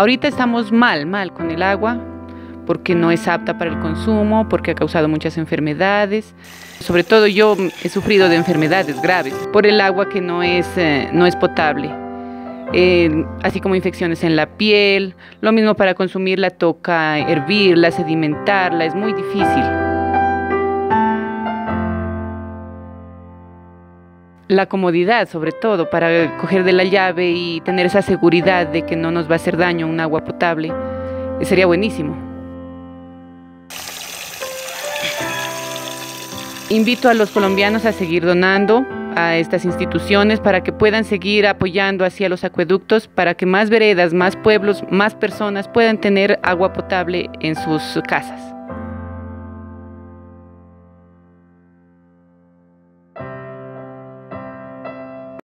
Ahorita estamos mal con el agua, porque no es apta para el consumo, porque ha causado muchas enfermedades. Sobre todo yo he sufrido de enfermedades graves por el agua que no es potable. Así como infecciones en la piel. Lo mismo para consumirla, toca hervirla, sedimentarla, es muy difícil. La comodidad, sobre todo, para coger de la llave y tener esa seguridad de que no nos va a hacer daño un agua potable, sería buenísimo. Invito a los colombianos a seguir donando a estas instituciones para que puedan seguir apoyando hacia los acueductos, para que más veredas, más pueblos, más personas puedan tener agua potable en sus casas.